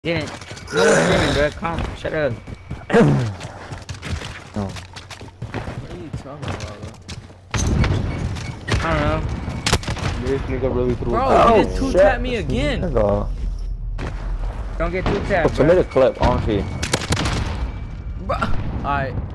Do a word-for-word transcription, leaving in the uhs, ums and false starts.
Didn't. No one's streaming, bro. Calm. Shut up. No. What are you talking about, I don't know. This nigga really threw bro? it. Bro, Oh, you just two shit. tap me again. Nigga. Don't get too tapped, Submit bro. a clip, honestly. Bro. Alright.